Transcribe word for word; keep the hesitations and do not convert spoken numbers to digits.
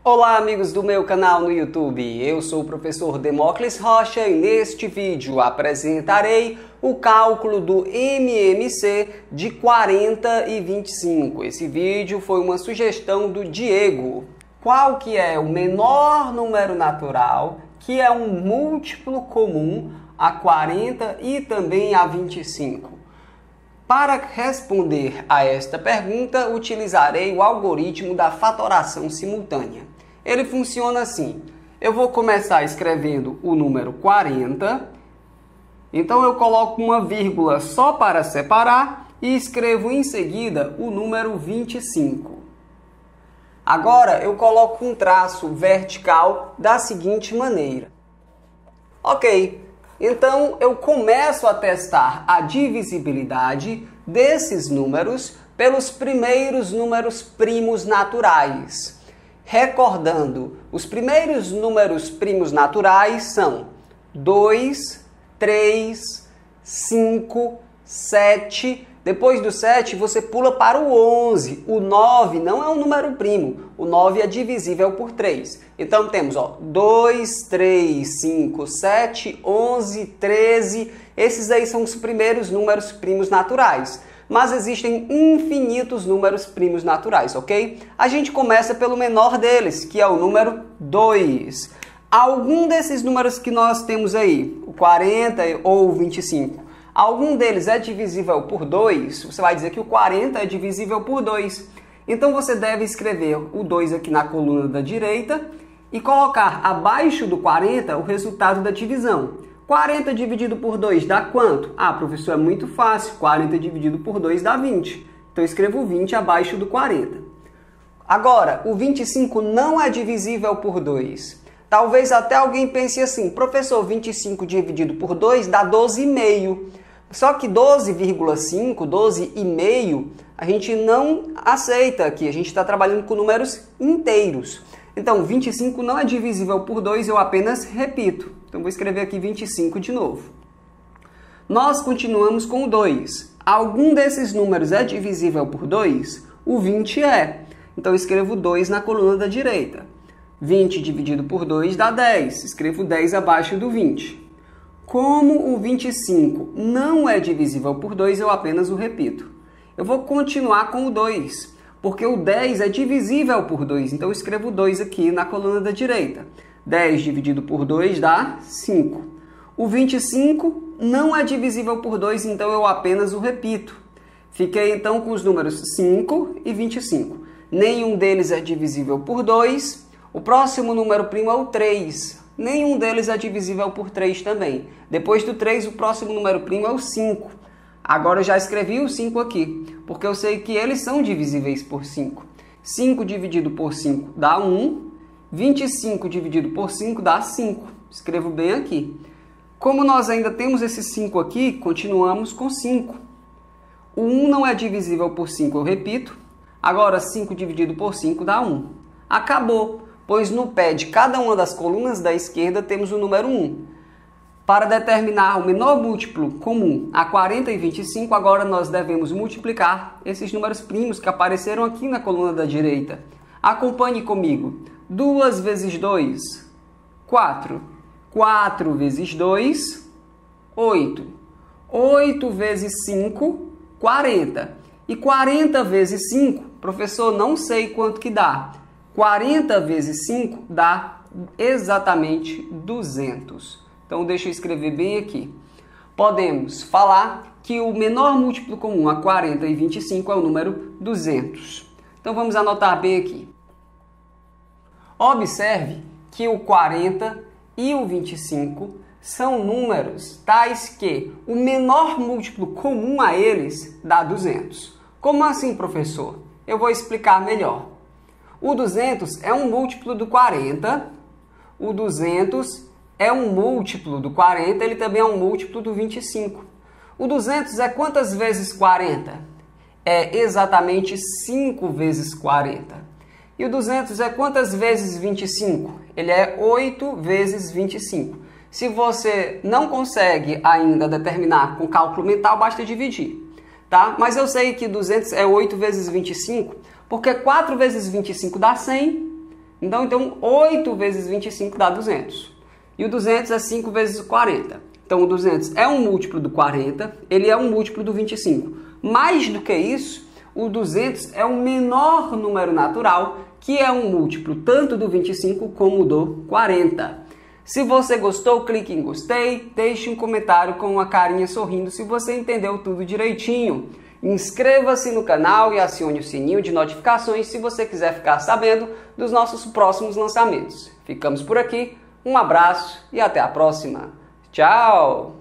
Olá amigos do meu canal no YouTube, eu sou o professor Demócles Rocha e neste vídeo apresentarei o cálculo do M M C de quarenta e vinte e cinco. Esse vídeo foi uma sugestão do Diego. Qual que é o menor número natural que é um múltiplo comum a quarenta e também a vinte e cinco? Para responder a esta pergunta, utilizarei o algoritmo da fatoração simultânea. Ele funciona assim. Eu vou começar escrevendo o número quarenta. Então eu coloco uma vírgula só para separar e escrevo em seguida o número vinte e cinco. Agora eu coloco um traço vertical da seguinte maneira. Ok. Então, eu começo a testar a divisibilidade desses números pelos primeiros números primos naturais. Recordando, os primeiros números primos naturais são dois, três, cinco, sete. Depois do sete, você pula para o onze. O nove não é um número primo. O nove é divisível por três. Então, temos ó, dois, três, cinco, sete, onze, treze. Esses aí são os primeiros números primos naturais. Mas existem infinitos números primos naturais, ok? A gente começa pelo menor deles, que é o número dois. Algum desses números que nós temos aí, o quarenta ou o vinte e cinco, algum deles é divisível por dois, você vai dizer que o quarenta é divisível por dois. Então você deve escrever o dois aqui na coluna da direita e colocar abaixo do quarenta o resultado da divisão. quarenta dividido por dois dá quanto? Ah, professor, é muito fácil. quarenta dividido por dois dá vinte. Então eu escrevo vinte abaixo do quarenta. Agora, o vinte e cinco não é divisível por dois. Talvez até alguém pense assim, professor, vinte e cinco dividido por dois dá doze vírgula cinco. Só que doze vírgula cinco, doze vírgula cinco, a gente não aceita aqui. A gente está trabalhando com números inteiros. Então, vinte e cinco não é divisível por dois, eu apenas repito. Então, vou escrever aqui vinte e cinco de novo. Nós continuamos com o dois. Algum desses números é divisível por dois? O vinte é. Então, eu escrevo dois na coluna da direita. vinte dividido por dois dá dez. Escrevo dez abaixo do vinte. Como o vinte e cinco não é divisível por dois, eu apenas o repito. Eu vou continuar com o dois, porque o dez é divisível por dois. Então, eu escrevo dois aqui na coluna da direita. dez dividido por dois dá cinco. O vinte e cinco não é divisível por dois, então eu apenas o repito. Fiquei então com os números cinco e vinte e cinco. Nenhum deles é divisível por dois. O próximo número primo é o três. Nenhum deles é divisível por três também. Depois do três, o próximo número primo é o cinco. Agora eu já escrevi o cinco aqui, porque eu sei que eles são divisíveis por cinco. cinco dividido por cinco dá um. vinte e cinco dividido por cinco dá cinco. Escrevo bem aqui. Como nós ainda temos esse cinco aqui, continuamos com cinco. O um não é divisível por cinco, eu repito. Agora, cinco dividido por cinco dá um. Acabou, pois no pé de cada uma das colunas da esquerda temos o número um. Para determinar o menor múltiplo comum a quarenta e vinte e cinco, agora nós devemos multiplicar esses números primos que apareceram aqui na coluna da direita. Acompanhe comigo. duas vezes dois, quatro. quatro vezes dois, oito. oito vezes cinco, quarenta. E quarenta vezes cinco, professor, não sei quanto que dá. quarenta vezes cinco dá exatamente duzentos. Então, deixa eu escrever bem aqui. Podemos falar que o menor múltiplo comum a quarenta e vinte e cinco é o número duzentos. Então, vamos anotar bem aqui. Observe que o quarenta e o vinte e cinco são números tais que o menor múltiplo comum a eles dá duzentos. Como assim, professor? Eu vou explicar melhor. O duzentos é um múltiplo do quarenta. O duzentos é um múltiplo do quarenta, ele também é um múltiplo do vinte e cinco. O duzentos é quantas vezes quarenta? É exatamente cinco vezes quarenta. E o duzentos é quantas vezes vinte e cinco? Ele é oito vezes vinte e cinco. Se você não consegue ainda determinar com cálculo mental, basta dividir. Tá? Mas eu sei que duzentos é oito vezes vinte e cinco, porque quatro vezes vinte e cinco dá cem, Então, então oito vezes vinte e cinco dá duzentos. E o duzentos é cinco vezes quarenta. Então, o duzentos é um múltiplo do quarenta, ele é um múltiplo do vinte e cinco. Mais do que isso, o duzentos é o menor número natural, que é um múltiplo tanto do vinte e cinco como do quarenta. Se você gostou, clique em gostei, deixe um comentário com uma carinha sorrindo se você entendeu tudo direitinho. Inscreva-se no canal e acione o sininho de notificações se você quiser ficar sabendo dos nossos próximos lançamentos. Ficamos por aqui, um abraço e até a próxima. Tchau!